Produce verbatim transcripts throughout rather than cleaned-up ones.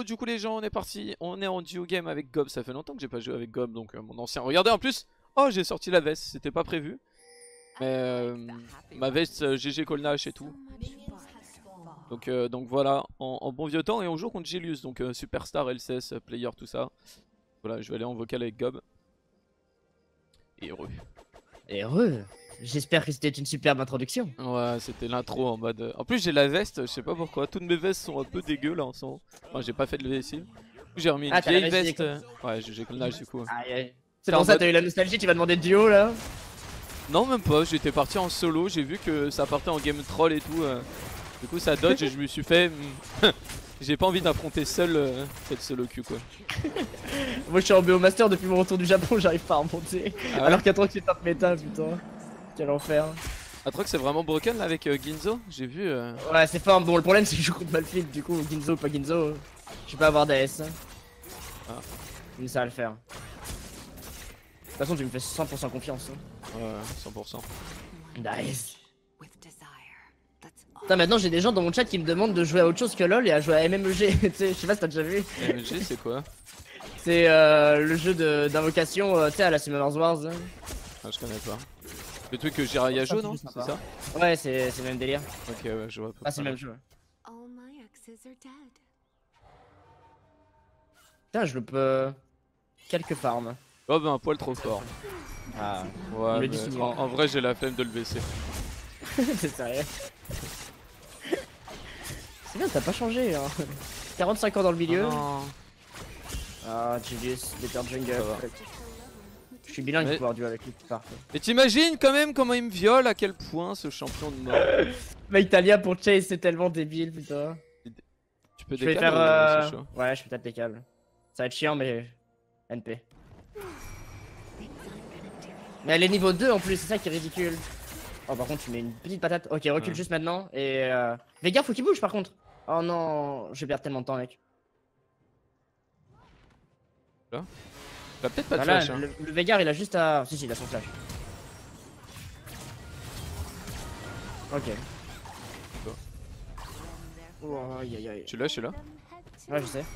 go, du coup les gens on est parti, on est en duo game avec Gob, ça fait longtemps que j'ai pas joué avec Gob donc euh, mon ancien. Regardez en plus, oh j'ai sorti la veste, c'était pas prévu. Mais euh, ma veste euh, G G Colnash et tout. Donc, euh, donc voilà, en, en bon vieux temps et on joue contre Gilius, donc euh, Superstar, L C S, player, tout ça. Voilà, je vais aller en vocal avec Gob. Et heureux. Heureux. J'espère que c'était une superbe introduction. Ouais, c'était l'intro en mode... euh, En plus j'ai la veste, je sais pas pourquoi, toutes mes vestes sont un peu dégueu là en ce moment. Enfin j'ai pas fait de lessive. J'ai remis une Ah, t'as la vieille veste veste. euh, Ouais, G G Colnash du coup. Aïe, aïe. C'est C'est en pour ça mode- t'as eu la nostalgie, tu vas demander de duo là. Non même pas, j'étais parti en solo, j'ai vu que ça partait en game troll et tout. euh, Du coup ça dodge et je me suis fait... hmm, j'ai pas envie d'affronter seul euh, cette solo queue quoi. Moi je suis en B O Master depuis mon retour du Japon, j'arrive pas à remonter. Ah ouais Alors qu'à toi que tu tapes méta, putain. Quel enfer. Atrox c'est vraiment broken là avec euh, Ginzo, j'ai vu... euh, Ouais, c'est fort. Bon, le problème c'est que je joue contre Malphite, du coup, Ginzo ou pas Ginzo, je vais pas avoir d'A S. Ah. Mais ça va le faire. De toute façon, tu me fais cent pour cent confiance. Hein. Ouais, cent pour cent. Nice. Putain, maintenant j'ai des gens dans mon chat qui me demandent de jouer à autre chose que LoL et à jouer à M M E G. Tu sais, je sais pas si t'as déjà vu. M M G c'est quoi? C'est euh, le jeu d'invocation, euh, tu sais, à la Summoners Wars. Hein. Ah je connais pas. Le truc que Jiraiya joue non? C'est ça? Ouais, c'est le même délire. Ok ouais, je vois. Ah, c'est le même jeu. Putain, je le peux. Quelques farms. Oh bah un poil trop fort. Ah, Ouais, me le dit mais souvent. en, en vrai j'ai la flemme de le baisser. c'est sérieux. C'est bien, t'as pas changé. Hein. quarante-cinq ans dans le milieu. Oh non. Ah, Julius, Better Jungle. Ça va. Je suis bilingue Mais- pour pouvoir duo avec lui, c'est parfait. Et t'imagines quand même comment il me viole, à quel point ce champion de mort. Mec, Talia pour Chase, c'est tellement débile, putain. Tu peux Je vais décaler faire. ou Euh... c'est chaud? Ouais, je peux peut-être décaler. Ça va être chiant, mais. N P. Mais elle est niveau deux en plus, c'est ça qui est ridicule. Oh, par contre, tu mets une petite patate. Ok, recule Ouais. juste maintenant. Et. Euh... Veigar, faut qu'il bouge par contre. Oh non, je vais perdre tellement de temps, mec. T'as peut-être pas de Voilà, flash hein. le, le Veigar il a juste à. Si, si, il a son flash. Ok. Go. Oh, aïe aïe aïe. Tu l'as, je suis là. Ouais, je sais.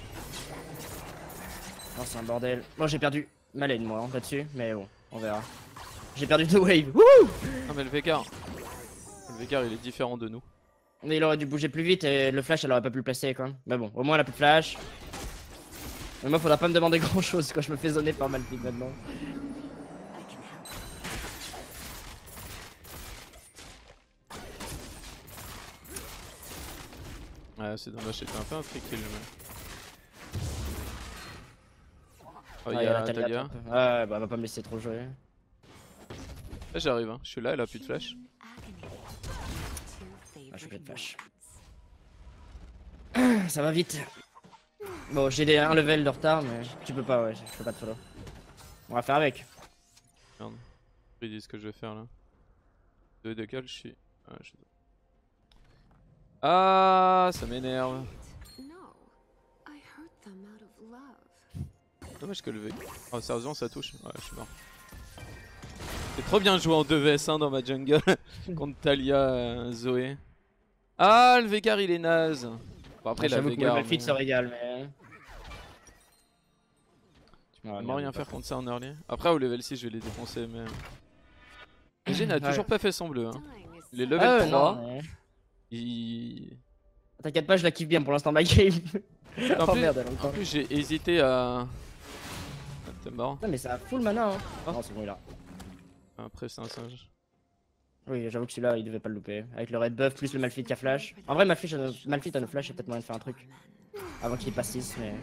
Oh, c'est un bordel. Bon, j'ai perdu ma lane, moi, hein, là-dessus. Mais bon, on verra. J'ai perdu deux waves. Wouh! Ah, mais le Veigar. Le Veigar il est différent de nous. Mais il aurait dû bouger plus vite et le flash, elle aurait pas pu le placer, quoi. Mais bon, au moins, elle a plus de flash. Mais moi, faudra pas me demander grand chose quand je me fais zoner par Malphite maintenant. Ouais, c'est dommage, c'était un peu un free kill. Mais... Oh, Ouais, il y a Talia, Talia. top. Ouais, bah, elle va pas me laisser trop jouer. Là, j'arrive, hein. Je suis là, elle a plus de flash. Ah, je fais de flash. Ça va vite. Bon, j'ai des un level de retard, mais tu peux pas, ouais, je peux pas te follow. On va faire avec. Merde. Ils disent ce que je vais faire là. Deux de cal, je suis. Ouais, je... Ah, ça m'énerve. Dommage que le V. Oh, sérieusement, ça touche. Ouais, je suis mort. C'est trop bien joué en deux vs un dans ma jungle contre Talia, euh, Zoé. Ah, le Veigar il est naze. Bon, après, la J'avoue que Veigar. le Malphite mais... se régale, mais. Tu peux vraiment rien faire contre ça en early. Après, au level six, je vais les défoncer, mais. G n'a Ouais. toujours pas fait son bleu. Hein. Il est level Ah ouais, trois. non, mais- Il. T'inquiète pas, je la kiffe bien pour l'instant, ma game. En oh plus, merde, elle a en encore. plus j'ai hésité à. Ah, t'es mort. Non, mais ça a full mana, hein. Oh. Non, c'est bon, il a. Après, c'est un singe. Oui, j'avoue que celui-là, il devait pas le louper. Avec le red buff plus le Malphite qui a flash. En vrai, Malphite, a- Malphite a le flash, il y a peut-être moyen de faire un truc. Avant qu'il passe six, mais.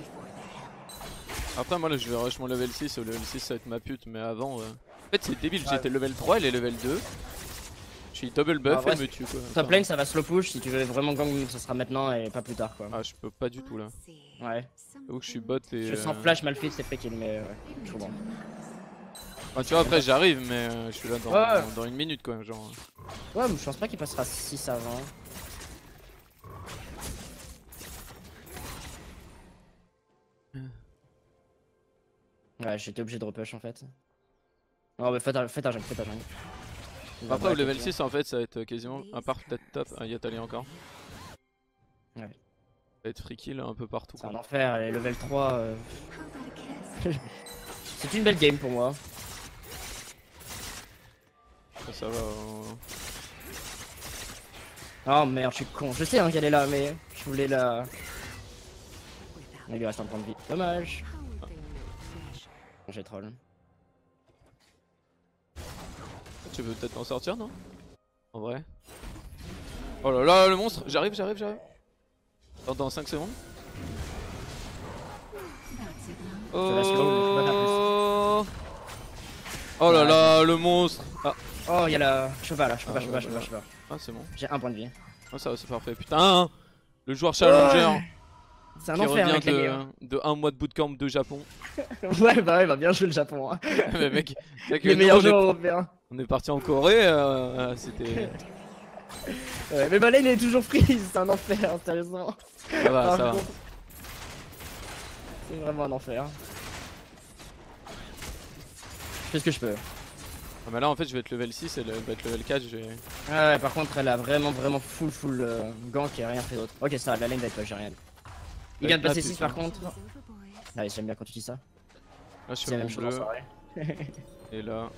Après, moi là, je vais rush mon level six. Au level six, ça va être ma pute, mais avant. euh, En fait, c'est débile. Ouais. J'étais level trois, elle est level deux. Je suis double buff, Ah, ouais, elle me tue quoi. Top Enfin, lane, ça va slow push. Si tu veux vraiment gang, ça sera maintenant et pas plus tard, quoi. Ah, je peux pas du tout là. Ouais. J'avoue que je suis bot et. Je sens euh, flash Malphite, c'est fait qu'il mais ouais, je comprends. Enfin, tu vois, après, j'arrive, mais euh, je suis là dans, Ouais. dans, dans une minute quoi. Genre. Ouais, mais je pense pas qu'il passera six avant. Ouais, j'étais obligé de repush en fait. Non, mais faites un faites un jungle, faites un jungle. Il va Après, au break, level ok. six, en fait, ça va être quasiment. À part peut-être top. Ah, il y a Talia encore. Ouais. va être free kill un peu partout. C'est un enfer, les level trois. Euh... C'est une belle game pour moi. Ça, ça va. Euh... Oh merde, je suis con. Je sais hein, qu'elle est là, mais je voulais la. Il lui reste un point de vie. Dommage. Ah. J'ai troll. Tu veux peut-être t'en sortir, non? En vrai. Oh là là, le monstre! J'arrive, j'arrive, j'arrive. Dans, dans cinq secondes. Oh, oh là là, le monstre! Ah. Oh, il y a la cheval là, je peux pas, Ah, je peux pas, je peux pas, je peux pas. Ah, c'est bon. J'ai un point de vie. Ah, ça va, c'est parfait. Putain! Le joueur challenger. Ouais. C'est un qui enfer revient avec de, la de un mois de bootcamp de Japon. Ouais, bah ouais, bah bien joué le Japon. Hein. Mais mec, les meilleurs joueurs européens. On est parti en Corée, euh, c'était. Ouais, mais ma lane est toujours prise, c'est un enfer, sérieusement. Ça va, Par ça contre, va. c'est vraiment un enfer. Je fais ce que je peux. Ah, mais là en fait je vais être level six et elle va être level quatre. Je vais... Ah ouais, par contre elle a vraiment vraiment full full euh, gank et rien fait d'autre. Ok, ça va, la lane va être pas géniale. Il vient de passer six par contre. Allez, j'aime bien quand tu dis ça. Là je C'est fais la mon même chose bleu. en soirée. Et là.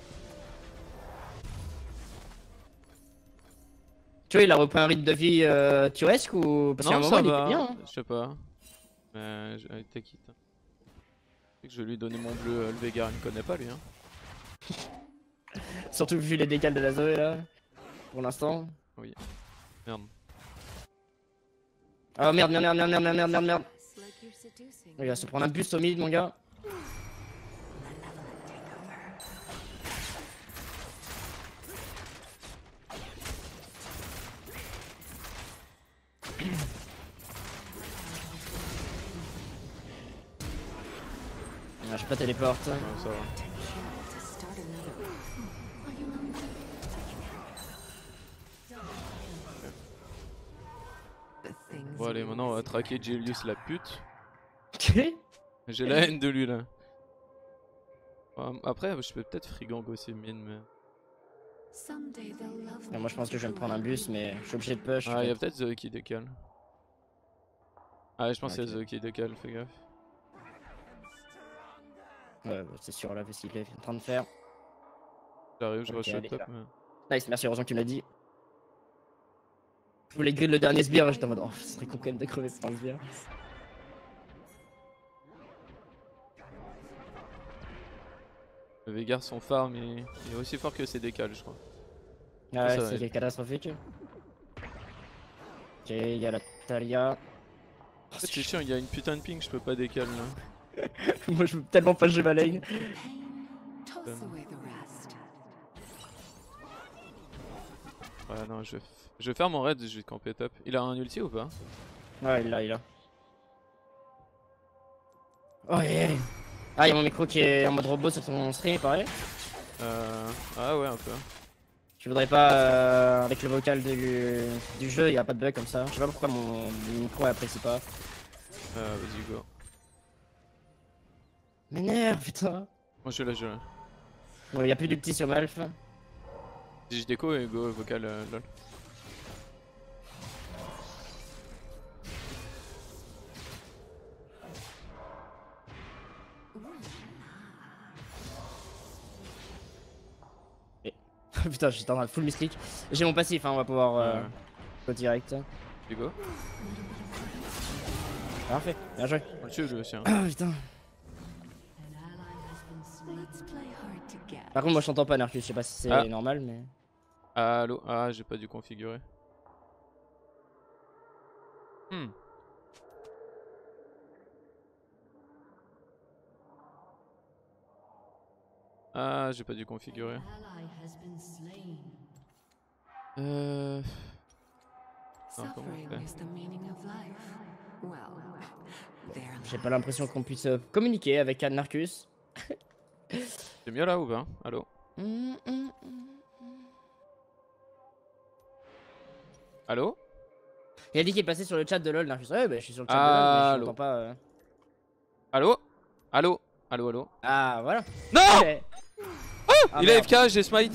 Tu vois, il a repris un rythme de vie euh, turesque ou. Parce qu'à un Non, moment ça il va. était bien. Hein. Je sais pas. Mais j'ai été quitte. Je sais que je vais lui donner mon bleu, le Veigar il me connaît pas lui. Hein. Surtout vu les décals de la Zoé là. Pour l'instant. Oui. Merde. Ah merde, merde, merde, merde, merde, merde, merde, merde. Il va se prendre un boost au mid, mon gars. Ah, je peux pas téléporte. Ouais, ça va. Bon allez, maintenant on va traquer Julius la pute. J'ai la haine de lui là. Après je peux peut-être frigang aussi mine mais... Et moi je pense que je vais me prendre un bus mais je suis obligé de push. Ah y'a peut-être Zoé qui décale. Ah je pense qu'il okay. y a Zoé qui décale, fais gaffe. Ouais bah, c'est sûr là vu ce qu'il est en train de faire. J'arrive, je okay, rush le top mais... Nice, merci, heureusement que tu me l'as dit. Je voulais grid le dernier sbire, j'étais en mode oh ce serait con quand même de crever ce sbire. Le Veigar son farm il est aussi fort que ses décales je crois. Ah ouais, c'est être... catastrophique. Ok, il y a la Talia. En fait c'est chiant, il y a une putain de ping, je peux pas décaler là. Moi je veux tellement pas jouer ma lane. Ouais non, je vais, je vais faire mon raid, je vais camper top. Il a un ulti ou pas? Ouais, il l'a, il a. Oh yeah. Ah, y'a mon micro qui est en mode robot sur ton stream, pareil. Euh... Ah ouais, un peu. Je voudrais pas, euh, avec le vocal du, du jeu, y'a pas de bug comme ça. Je sais pas pourquoi mon, mon micro apprécie pas. Euh, vas-y go. M'énerve, putain. Moi je suis là, je suis là. Bon, y'a plus d'ulti sur Malf. Digi déco et go vocal euh, lol. Putain, j'étais en train de full mystique. J'ai mon passif, hein, on va pouvoir euh, ouais. go direct. Tu go. Parfait, bien joué. On le tue lui aussi. Hein. Ah putain. Par contre, moi je t'entends pas, Narcus, je sais pas si c'est ah. normal, mais. Ah, allô, ah, j'ai pas dû configurer. Hmm. Ah, j'ai pas dû configurer. Euh... Non, comment on fait? J'ai pas l'impression qu'on puisse euh, communiquer avec Anne Narcus. C'est mieux là ou pas? Allô? mm, mm, mm. Allô? Il a dit qu'il est passé sur le chat de LoL, Narcus. Ouais, bah je suis sur le chat ah, de LoL, mais je n'entends pas. Euh... Allô? Allô? Allô, allô? Ah, voilà. Non! Okay. Oh ah, il a F K, j'ai smite.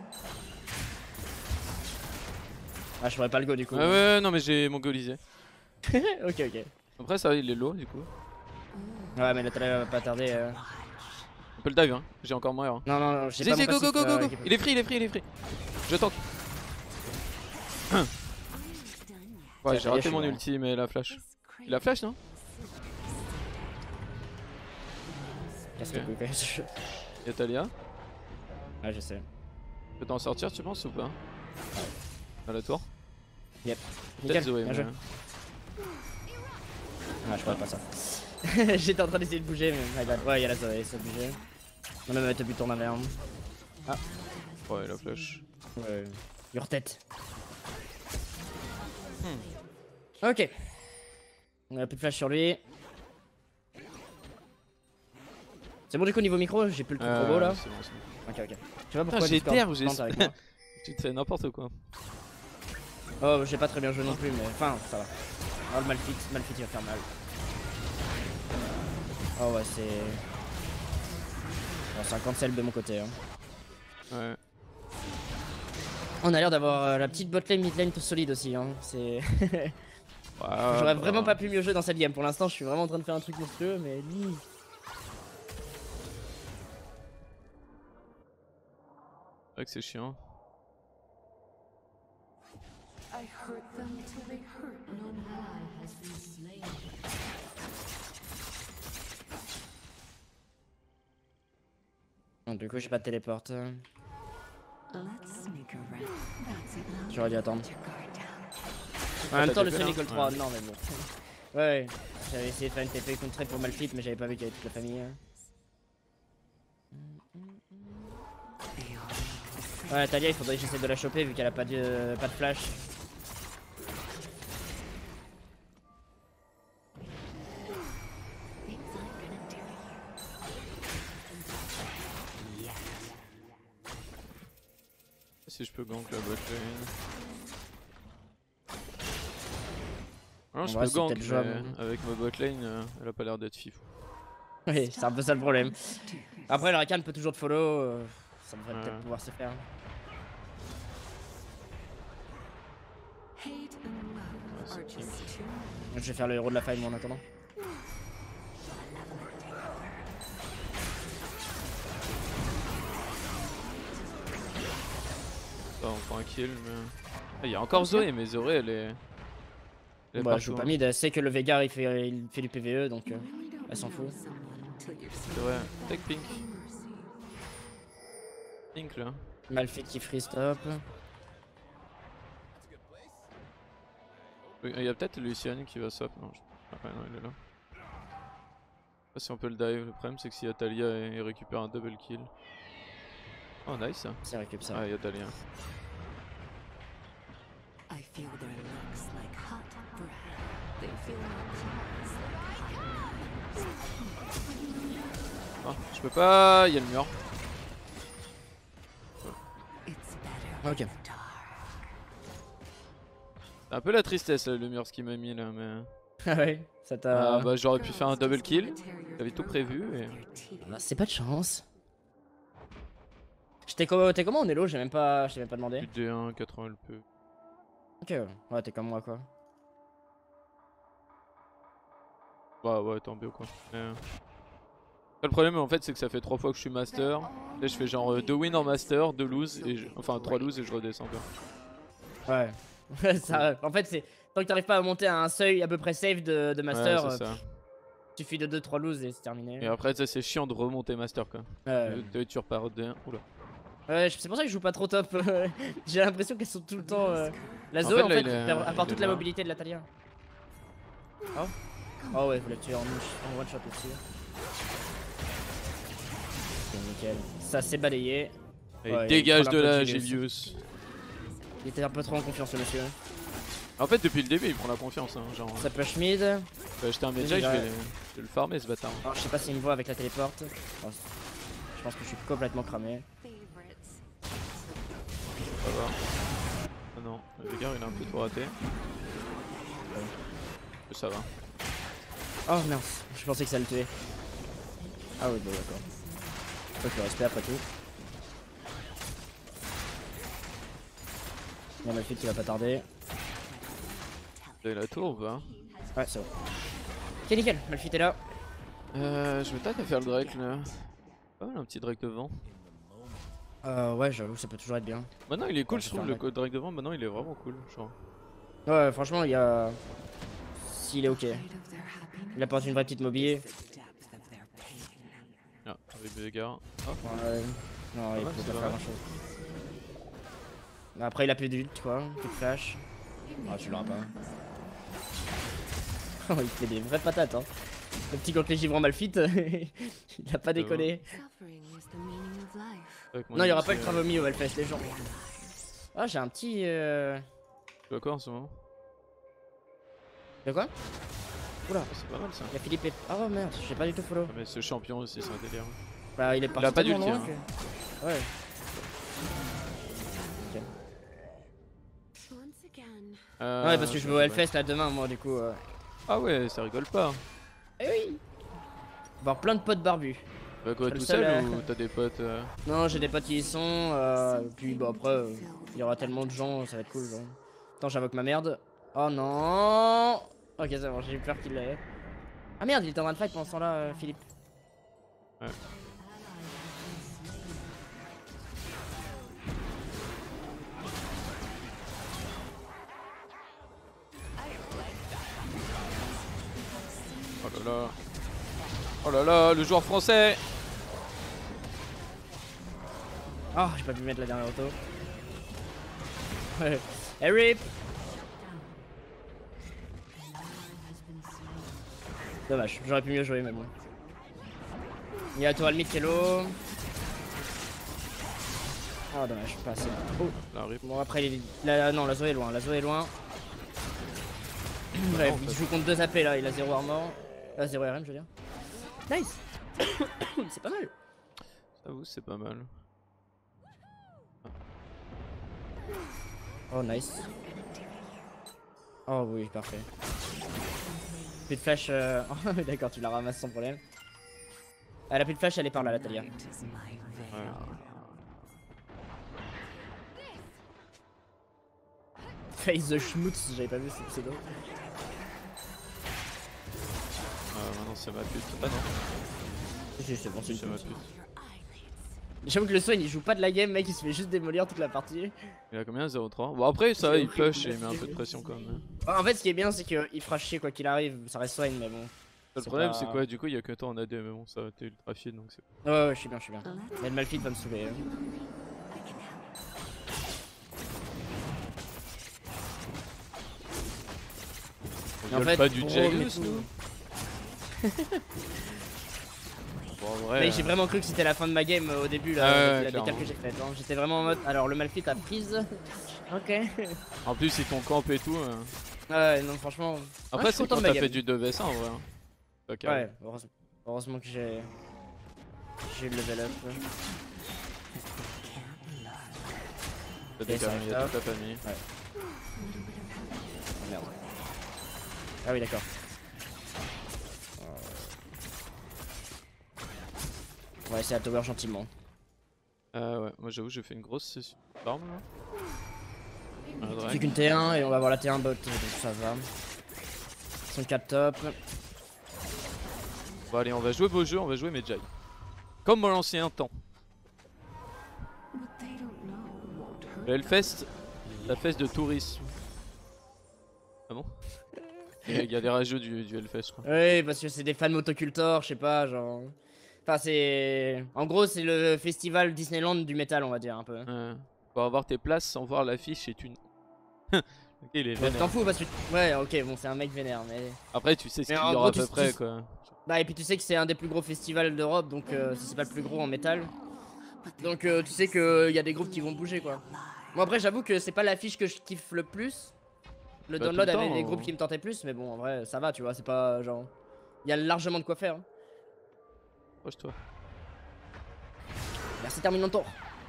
Ah, je pourrais pas le go du coup. Ah ouais, non mais j'ai mongolisé. Ok, ok. Après ça il est low du coup. Ouais, mais le talent va pas tarder. Euh... On peut le dive hein, j'ai encore moins. Hein. Non, non, non, j'ai Si, pas si, mon go, go, passif, go, go, euh, go. équipe. Il est free, il est free, il est free. Je tank. Ouais, j'ai raté mon ulti, mais la flash. Il a flash, non? Casse le Ok. couille, quand même. Y'a Talia. Ouais, je sais. Tu peux t'en sortir, tu penses ou pas? À la tour. Yep. Peut-être Nickel, Zoé, bien mais... joué. Ah, je crois pas ça. J'étais en train d'essayer de bouger, mais my bad. Ouais, y'a la Zoé, ça bouger. On a même été buté en averme. Ah. Ouais, la flash. Ouais. Your tête. Hmm. Ok. On a plus de flash sur lui. C'est bon du coup niveau micro, j'ai plus le truc Euh, robot là. C'est bon, c'est bon. Ok ok. Je sais pas pourquoi j'ai Discord terre ou j'ai... plante avec moi. Tu te fais n'importe quoi. Oh j'ai pas très bien joué non plus mais enfin ça va. Oh le Malphite, Malphite il va faire mal. Oh ouais c'est... Bon, c'est un cancel de mon côté hein. Ouais. On a l'air d'avoir euh, la petite botlane midlane tout solide aussi hein. C'est... Ouais, J'aurais bah... vraiment pas pu mieux jouer dans cette game. Pour l'instant je suis vraiment en train de faire un truc monstrueux mais lui... C'est vrai que c'est chiant. Bon, du coup j'ai pas de téléporte. J'aurais dû attendre. En même temps le seul école trois, non mais bon. Ouais, ouais. J'avais essayé de faire une T P contrée pour Malphite mais j'avais pas vu qu'il y avait toute la famille. Ouais Talia il faudrait que j'essaie de la choper vu qu'elle a pas de, pas de flash. Si je peux gank la botlane. Non, je vrai, peux c'est gank, peut-être mais jouable. avec ma botlane, euh, elle a pas l'air d'être fifou. Oui c'est un peu ça le problème. Après le Rakan peut toujours te follow, euh, ça devrait Ouais. peut-être pouvoir se faire. Ouais, c'est pink. Je vais faire le héros de la faille moi en attendant. Ah, on prend un kill, mais... Ah, il y a encore Zoé, mais Zoé elle est... Elle est Bah je partout, joue pas hein. mid, elle sait que le Veigar il fait, il fait du P V E donc euh, elle s'en fout. C'est vrai, take pink. Pink là. Malphite qui free stop. Oui, il y a peut-être Lucian qui va swap, non, je... ah, ouais, non il est là. Je sais pas si on peut le dive, le problème c'est que s'il y a Talia il récupère un double kill. Oh nice. C'est récup ça. Ah il y a Talia. Ah, je peux pas, il y a le mur. Ok. C'est un peu la tristesse là, le mur ce qu'il m'a mis là, mais... Ah ouais, ça t'a... Ah, bah j'aurais pu faire un double kill, j'avais tout prévu et... Bah, c'est pas de chance. J'étais comment, t'es comment on est low, j'ai même pas, je t'ai même pas demandé. D un, quatre-vingts L P. Ok, ouais t'es comme moi quoi. Bah ouais, tant mieux quoi. Mais... Le problème en fait c'est que ça fait trois fois que je suis master. Là je fais genre deux wins en master, deux lose, et je... enfin trois lose et je redescends quoi. Ouais. Ça, en fait c'est, tant que t'arrives pas à monter à un seuil à peu près safe de, de master, Ouais, c'est euh, ça. suffit de deux trois loses et c'est terminé. Et après ça c'est chiant de remonter master quoi. Ouais. Euh, tu repars D un, oula. Ouais, c'est pour ça que je joue pas trop top. J'ai l'impression qu'elles sont tout le temps... Euh... La En Zoé fait, en là, fait, il est- perd- à part il toute est la là. mobilité de la Talia. Oh Oh ouais, vous l'avez tué en, en one shot aussi. Ok, nickel. Ça s'est balayé. Et Ouais, dégage il prend de un peu là, de Julius. Gévius. Il était un peu trop en confiance, le monsieur. En fait, depuis le début, il prend la confiance. Hein, genre, Ça push mid. je vais acheter un Medjay, je Déjà- vais, je vais le farmer ce bâtard. Alors, je sais pas s'il me voit avec la téléporte. Oh, je pense que je suis complètement cramé. Ça va. Ah non, le Veigar il a un peu tout raté. Ça va. Oh mince, je pensais que ça le tuait. Ah oui, bon, d'accord. Faut que le respect après tout. Il y a ma fille qui va pas tarder. Vous avez la tour ou pas? Ouais, c'est bon. Ok, nickel, Malphite est là. Euh, je vais peut-être faire le Drake là. Pas mal un petit Drake devant. Euh, ouais, j'avoue, ça peut toujours être bien. Maintenant il est cool, Ouais, je je vais trouve faire le un Drake devant. Maintenant il est vraiment cool. Genre. Ouais, franchement, il y a. S'il est ok. Il apporte une vraie petite mobile. Ah, avec des gars. Ah, Ouais. Non, il ouais, peut c'est pas vrai. faire grand chose. Après, il a plus d'ult, quoi. Plus de flash. Ah, tu l'auras pas. Oh, il fait des vraies patates, hein. Le petit contre les givrons Malphite, il a pas déconné. Non, il y aura pas le Travomi au Hellfest, les gens. Ah, j'ai un petit. Euh... Tu vois quoi en ce moment? De quoi? Oula, Ah, c'est pas mal ça. il y a Philippe et... Oh merde, j'ai pas du tout follow. Ah, mais ce champion aussi, c'est un délire. Bah, il est parti a pas tellement d'ulti, loin hein. que- Ouais. Ok. Euh, Ouais, parce que je vais au ouais. Hellfest là demain, moi, du coup. Euh... Ah ouais, ça rigole pas. Eh oui! Voir plein de potes barbus. Bah quoi, Je tout suis le seul seul, ou t'as des potes euh... Non, j'ai des potes qui y sont. Euh... Puis, bon, après, euh, il y aura tellement de gens, ça va être cool. Genre. Attends, j'invoque ma merde. Oh non! Ok, c'est bon, j'ai eu peur qu'il l'ait. Ah merde, il était en train de fight pendant ce temps-là, euh, Philippe. Ouais. Oh là là. Oh là là, le joueur français. Oh, j'ai pas pu mettre la dernière auto. Ouais. Hey rip! Dommage, j'aurais pu mieux jouer, mais bon. Il y a Toral Mid qui est low. Oh, dommage, pas assez. Oh. La rip. Bon, après, il... la... non, la Zoé est loin, la Zoé est loin. Ouais, il joue contre deux A P là, il a zéro armor. Euh, zéro R M, je veux dire. Nice! C'est pas mal! J'avoue, c'est pas mal. Oh, nice. Oh, oui, parfait. Plus de flash. Euh... Oh, d'accord, tu la ramasses sans problème. Elle a plus de flash, elle est par là, la Talia. Ouais. Face the Schmutz, j'avais pas vu ce pseudo. Euh, maintenant c'est ma pute. Ah non, Si, c'est bon, c'est c'est une ma pute. pute. J'avoue que le Swain il joue pas de la game, mec, il se fait juste démolir toute la partie. Il a combien? Zéro trois. Bon après ça va, C'est il horrible, push et il met un c'est- peu de pression quand même. En fait, ce qui est bien, c'est qu'il fera chier quoi qu'il arrive, ça reste Swain, mais bon. Le C'est problème pas- c'est quoi? Du coup il y a que toi en A D, mais bon ça t'es ultra feed donc c'est. Ouais, ouais, je suis bien, je suis bien. Mais le Malphite va me saouler. hein. On en gueule fait, pas du gros, Jailus mais nous. Bon en vrai. Mais j'ai vraiment cru que c'était la fin de ma game euh, au début là, Ah ouais, avec la décale clairement. que j'ai faite. Hein. J'étais vraiment en mode. Alors le Malphite a prise. Ok. En plus ils t'ont camp et tout. euh. Ouais, non, franchement. Après je suis c'est content quand de ma t'as game. fait du deux v un en vrai. hein. Pas carré. Ouais, heureusement, heureusement que j'ai. J'ai eu le level up. T'as des Ok, ça carrés, il y a arrive toute la famille. Oh, merde. Ah oui, d'accord. On va essayer à tower gentiment. Euh ouais, moi j'avoue j'ai fait une grosse session d'armes là. Un C'est drag. qu'une T un et on va avoir la T un bot, donc ça va. Ils sont quatre top. Bon allez on va jouer beau jeu, on va jouer Medjay. Comme à l'ancien temps. Le Hellfest, la fête de tourisme. Ah bon? Il y a des rageux du, du Hellfest je crois. Oui, parce que c'est des fans motocultors, je sais pas, genre. Enfin, c'est. En gros, c'est le festival Disneyland du métal, on va dire un peu. Ouais. Pour avoir tes places sans voir l'affiche c'est une... Ok il est Ouais, vénère. T'en fous parce que. Ouais, ok, bon, c'est un mec vénère, mais. Après tu sais ce Mais qu'il en y gros, aura à tu- peu tu- près quoi. Bah, et puis tu sais que c'est un des plus gros festivals d'Europe, donc euh, si c'est pas le plus gros en métal. Donc euh, tu sais qu'il y a des groupes qui vont bouger quoi. Moi après j'avoue que c'est pas l'affiche que je kiffe le plus. Le Bah, tout download le avait temps, des hein. groupes qui me tentaient plus, mais bon en vrai ça va tu vois, c'est pas genre... Il y a largement de quoi faire. hein. Approche-toi. Merci termine ton tour.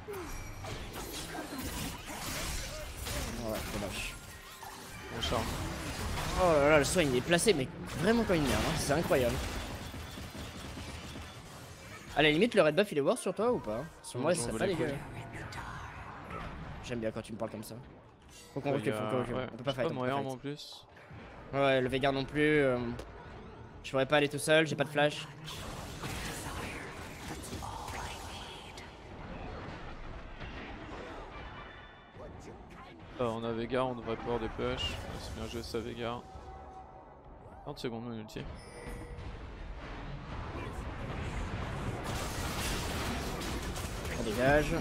Ouais, dommage. Bon charme. Oh là là, le soin il est placé mais vraiment comme une merde, hein. C'est incroyable. À la limite le red buff il est worth sur toi ou pas? Sur moi Non, ça j'en serait veux pas les dégueu. J'aime bien quand tu me parles comme ça. Faut qu'on Ouais, recule, y a- faut qu'on recule. ouais, On peut pas j'ai fight. pas on mon peut pas arme fight. en plus. Ouais, le Veigar non plus. Euh... Je pourrais pas aller tout seul, j'ai pas de flash. Ah, on a Veigar, on devrait pouvoir des push. C'est bien joué ça Veigar. trente secondes mon ulti. On dégage.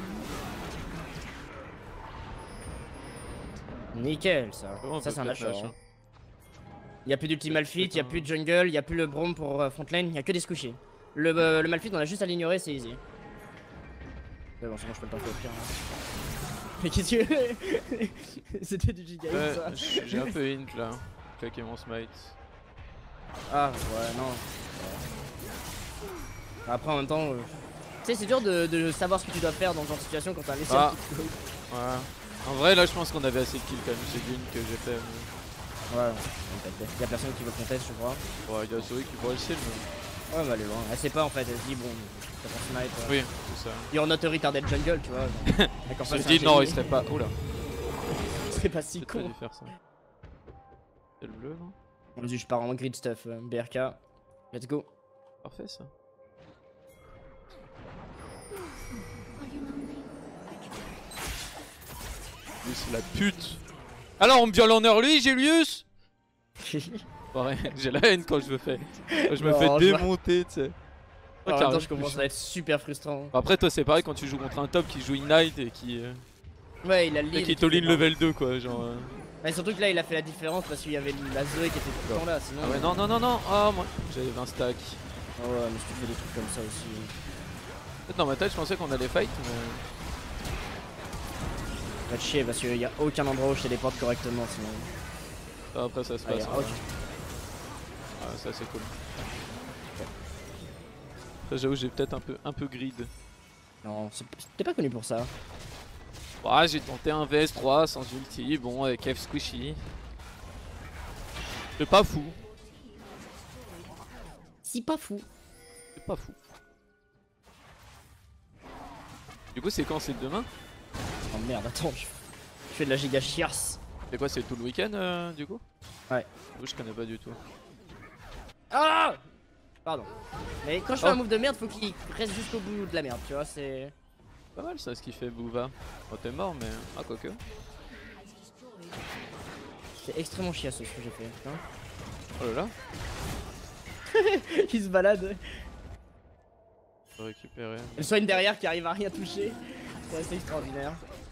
Nickel ça. Oh, ça c'est un flash. lâcheur. Hein. Y'a plus d'ulti Malphite, y'a plus de jungle, y'a plus le Braum pour euh, frontline, y'a que des squishies. Le, euh, le Malphite on a juste à l'ignorer, c'est easy. Mais bon, sinon je peux le tenter au pire. Hein. Mais qu'est-ce que. C'était du giga Ouais, ça. j'ai un peu hint là. Claquer mon smite. Ah ouais, non. Après en même temps. Euh... Tu sais, c'est dur de, de savoir ce que tu dois faire dans ce genre de situation quand t'as laissé Ah. un petit coup. Ouais. En vrai, là je pense qu'on avait assez de kills quand même. C'est l'une que j'ai fait. Mais... Ouais, y'a personne qui veut contest, je crois. Ouais, il y a Zoé qui pourrait essayer, mais. Ouais, mais elle est loin. Elle sait pas en fait, elle se dit bon, t'as pas smite. Ouais. Oui, c'est ça. You're not a retarded jungle, tu vois. On se dit non, il serait pas. Oula. Il serait pas si Peut-être con. pas dû faire ça. C'est le bleu, non? Vas-y, je pars en grid stuff, euh, B R K. Let's go. Parfait ça. Lui c'est la pute. Alors on me viole en early, Gélius. Ouais, j'ai la haine quand je me fais. Quand je me Non, fais je- démonter, tu sais. En même temps, je commence à être super frustrant. Après toi c'est pareil quand tu joues contre un top qui joue Ignite et qui... Euh... Ouais, il a le Et lead. qui t'all-in level deux quoi, genre... Euh... Mais surtout que là, il a fait la différence parce qu'il y avait la Zoé qui était tout le temps là, sinon... Ah ouais, non, non, non, non, ah moi, j'avais vingt stacks. Oh ouais, mais si tu fais des trucs comme ça aussi... En fait dans ma tête je pensais qu'on allait fight, mais... Va te chier parce qu'il y a aucun endroit où je téléporte correctement, sinon... Ah, après ça se Ah, passe. y a- Hein. ok. Ah ça c'est cool. Ça j'avoue j'ai peut-être un peu, un peu grid. Non, c'est- t'es pas connu pour ça. Ah j'ai tenté un V S trois sans ulti, bon avec F squishy. C'est pas fou, Si pas fou. c'est pas fou. Du coup c'est quand, c'est demain? Oh merde, attends, je, je fais de la giga chiasse. C'est quoi, c'est tout le week-end euh, du coup? Ouais. Du coup, je connais pas du tout. Ah! Pardon. Mais quand je fais Oh. un move de merde, faut qu'il reste jusqu'au bout de la merde, tu vois, c'est... Pas mal ça ce qu'il fait Bouva. Oh t'es mort mais... Ah quoique. C'est extrêmement chiasse ce que j'ai fait, putain. Oh là là. Il se balade. Faut récupérer. Le soigne derrière qui arrive à rien toucher. C'est assez extraordinaire.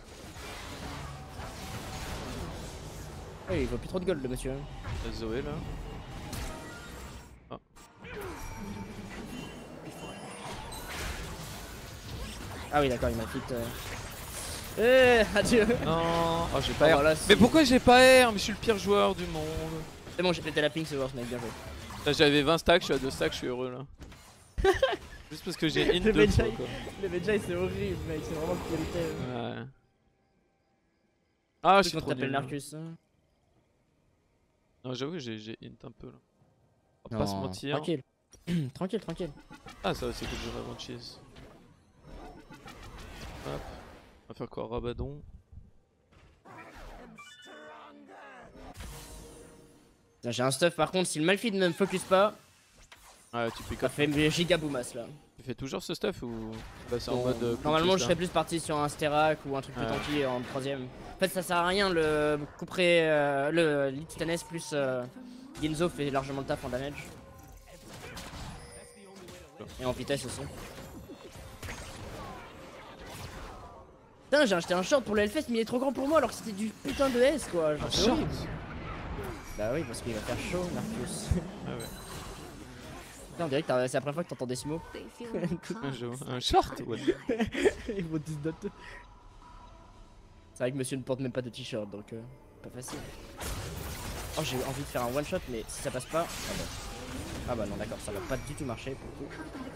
Ouais, il vaut plus trop de gold le monsieur. La Zoé là. Ah oui d'accord, il m'a fit. Euh... Eh, adieu. Non, oh j'ai pas Oh, R. voilà, Mais c'est- pourquoi j'ai pas R? Mais je suis le pire joueur du monde. C'est bon, j'ai pété la ping, c'est worse mec, bien joué. Là j'avais vingt stacks, je suis à deux stacks, je suis heureux là. Juste parce que j'ai in Le deux Medjay. fois quoi. Le Medjay c'est horrible mec, c'est vraiment de qualité. Ouais. Ah je suis Quand trop t'appelles nul. Narcus. hein. Non j'avoue que j'ai j'ai int un peu là. On va pas se Non, mentir. Tranquille. tranquille, tranquille. Ah ça c'est que je vais avant cheese. Hop. On va faire quoi, Rabadon. Putain, j'ai un stuff par contre, si le Malphite ne me focus pas, Ouais tu pick ça up. fait giga boomas là. Tu fais toujours ce stuff ou là c'est en Bon, mode euh, normalement coach, je là serais plus parti sur un Sterak ou un truc plus Ouais. tanky en troisième. En fait ça sert à rien, le couperé, euh, le lead Titanes plus euh, Ginzo fait largement le taf en damage. Et en vitesse aussi. Putain j'ai acheté un short pour le Hellfest mais il est trop grand pour moi alors que c'était du putain de S quoi. Genre, Un c'est short. horrible. Bah oui parce qu'il va faire chaud Marcus. Ah ouais. Putain on dirait que t'as- c'est la première fois que t'entends des mots. Un, jeu- un short ouais. Ils vont disnoter. C'est vrai que monsieur ne porte même pas de t-shirt donc euh, pas facile. Oh j'ai envie de faire un one shot mais si ça passe pas. Ah bah, ah bah non d'accord ça va pas du tout marcher pour le coup.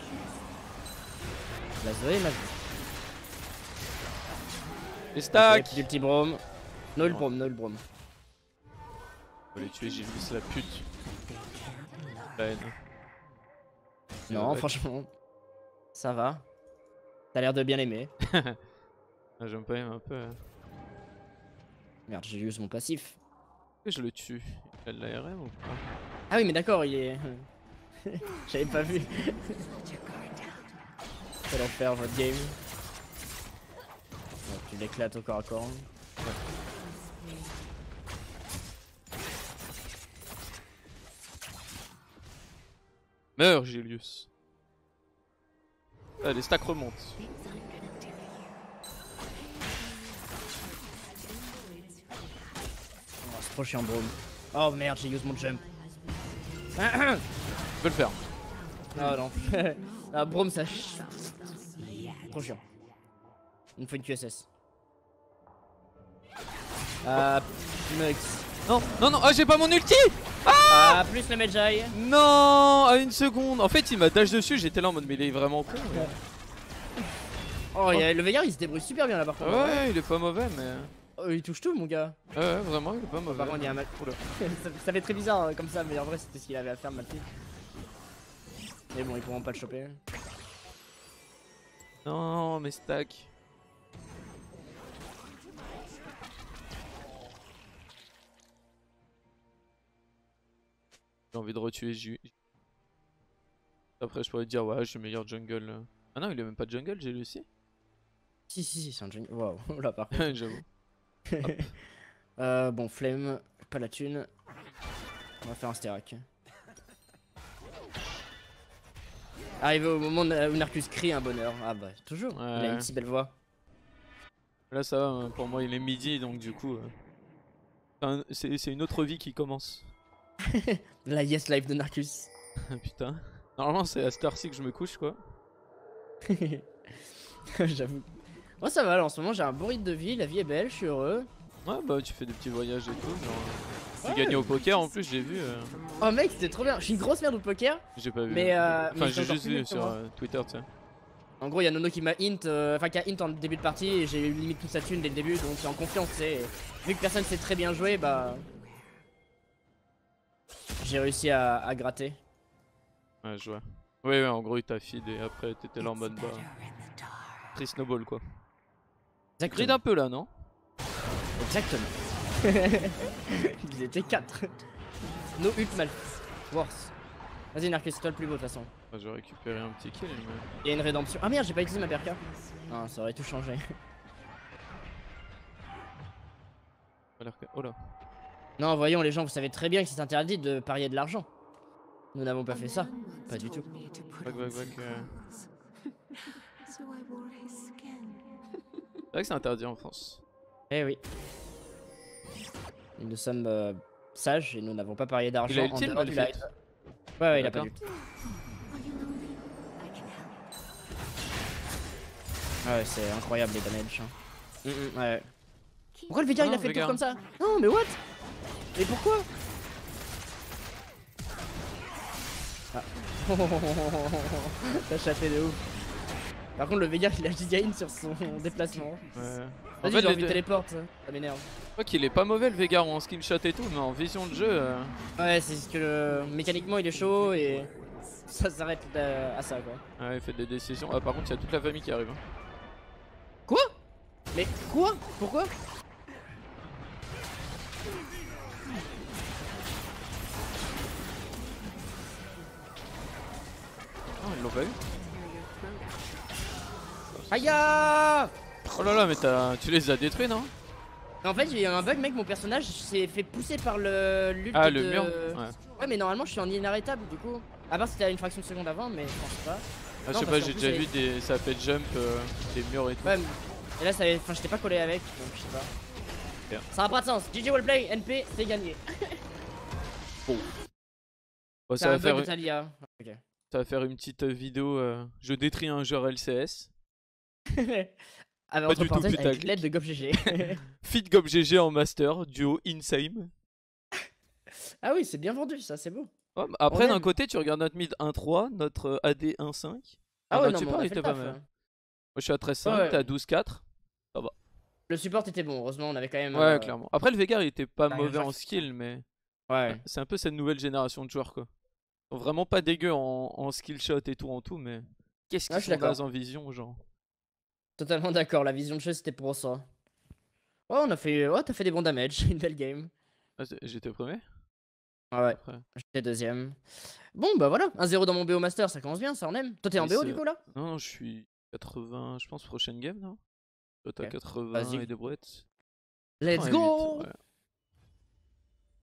La Zoé m'a vu. Les stacks. Du petit Braum. Noël Braum, Noël Braum. Faut les tuer, j'ai vu c'est la pute. La haine. Non Ouais. franchement. Ça va. T'as l'air de bien aimer. Ah, j'aime pas aimer un peu. Hein. Merde j'ai usé mon passif. Et je le tue. Elle l'a R M ou pas? Ah oui, mais d'accord, il est. J'avais pas vu. Quel enfer votre game. Ouais, tu l'éclates au corps à corps. Ouais. Meurs, Gélius. Ah, les stacks remontent. Oh, c'est trop chiant, Braum. Oh merde, j'ai usé mon jump. Je peux le faire. Oh non. Ah, Braum, ça. Trop chiant. Il me faut une Q S S. Ah, Mux. Non, non, non, ah, j'ai pas mon ulti! Ah, plus le Medjay. Non, à une seconde. En fait, il m'a dash dessus, j'étais là en mode, mais il est vraiment con. Mais... Oh, y a, le Veigar il se débrouille super bien là par contre. Ouais, il est pas mauvais, mais. Oh, il touche tout, mon gars. Ouais, ouais, vraiment, il est pas mauvais. Par contre, il y a un mal. ça, ça fait très bizarre hein, comme ça, mais en vrai, c'était ce qu'il avait à faire, Malphite. Mais bon, ils pourront pas le choper. Non, mais stack. J'ai envie de retuer Ju. Après, je pourrais te dire, ouais, je suis meilleur jungle. Ah non, il est même pas de jungle, j'ai réussi. Si, si, si, c'est un jungle. Waouh, là par contre. J'avoue. euh, bon, flemme, pas la thune. On va faire un Sterak. Arrivé au moment où Narcus crie un bonheur. Ah bah, toujours. Ouais. Il a une si belle voix. Là, ça va, pour moi, il est midi, donc du coup. Euh... C'est une autre vie qui commence. La yes life de Narcus. Putain. Normalement, c'est à cette heure-ci que je me couche, quoi. J'avoue. Moi, ça va, là, en ce moment, j'ai un bon rythme de vie. La vie est belle, je suis heureux. Ouais, bah, tu fais des petits voyages et tout. Genre. Ouais. Tu gagnes au poker en plus, j'ai vu. Euh... Oh, mec, c'était trop bien. Je suis une grosse merde au poker. J'ai pas vu. Mais, euh, enfin, mais j'ai juste vu sur euh, Twitter, tu sais. En gros, il y a Nono qui m'a hint, euh, enfin qui a hint en début de partie et j'ai eu limite toute sa thune dès le début, donc c'est en confiance, tu sais. Vu que personne sait très bien jouer, bah. J'ai réussi à, à gratter. Ouais, je vois. Ouais, ouais, en gros, il t'a feed et après, t'étais là en mode bah. Free snowball, quoi. Exactement. Grid un peu là, non? Exactement. Ils étaient quatre. No ult mal. Worse. Vas-y, Narcus, c'est toi le plus beau de toute façon. Ah, je vais récupérer un petit kill, mais. Il y a une rédemption. Ah merde, j'ai pas utilisé ma P R K. Non, ça aurait tout changé. Oh là. Non, voyons, les gens, vous savez très bien que c'est interdit de parier de l'argent. Nous n'avons pas fait ça. Pas du tout. Back, back, back. Euh... C'est vrai que c'est interdit en France. Eh oui. Nous sommes euh, sages et nous n'avons pas parié d'argent. Il a ulti, en dehors du live. Malphite. Ouais, ouais, il a pas d'ulti. Ouais, c'est incroyable les damages. Hein. Mm -mm, ouais. Pourquoi le Veigar il a fait le tour comme ça? Non, mais what? Mais pourquoi? Ah. T'as chaté de ouf. Par contre, le Veigar il a giga-in sur son déplacement. Ouais. Vas-y, j'ai envie de téléporte, ça m'énerve. Je crois qu'il est pas mauvais le Veigar en skill shot et tout, mais en vision de jeu. Euh... Ouais, c'est que le... mécaniquement il est chaud et ça s'arrête à ça quoi. Ouais, il fait des décisions. Ah, par contre, il y a toute la famille qui arrive. Hein. Quoi? Mais quoi? Pourquoi? Oh, ils l'ont pas eu. Aïe! Oh là là, mais tu les as détruits, non? En fait, j'ai eu un bug, mec. Mon personnage s'est fait pousser par le l'ult Ah, de... le mur? Ouais. Ouais, mais normalement, je suis en inarrêtable du coup. À part si t'as une fraction de seconde avant, mais je pense pas. Ah, je sais pas, j'ai déjà vu des. Ça fait jump euh, des murs et tout. Ouais, et là, ça avait... enfin, j'étais pas collé avec, donc je sais pas. Bien. Ça n'a pas de sens. G G Wellplay, N P, c'est gagné. Bon. Bon, ça, va faire une... okay. ça va faire une petite vidéo. Euh... Je détruis un joueur L C S. Ah, pas du tout, avec l'aide de GobGG. Fit GobGG en master, duo insane. Ah oui, c'est bien vendu, ça, c'est beau. Ouais, bah après, d'un côté, tu regardes notre mid un trois, notre A D un cinq. Ah, ah ouais, non, support, il était pas mal. Hein. Moi, je suis à treize cinq, ouais, ouais. t'es à douze quatre. Ça va. Le support était bon, heureusement, on avait quand même. Ouais, euh... clairement. Après, le Veigar, il était pas bah, mauvais en skill, mais. Ouais. C'est un peu cette nouvelle génération de joueurs, quoi. Vraiment pas dégueu en, en skill shot et tout en tout, mais. Qu'est-ce qu'ils sont nazes en vision, genre. Totalement d'accord, la vision de jeu c'était pour ça. Ouais, on a fait. Ouais, t'as fait des bons damage, une belle game. Ah, j'étais premier? Ah ouais, après. j'étais deuxième. Bon bah voilà, un zéro dans mon B O Master, ça commence bien, ça on aime. Toi t'es en Oui, B O c'est- du coup là? Non, non, je suis quatre-vingts, je pense, prochaine game, non? Toi, t'as Ok. quatre-vingts Vas-y. et des brouettes. Let's quatre-vingt-huit, go! ouais.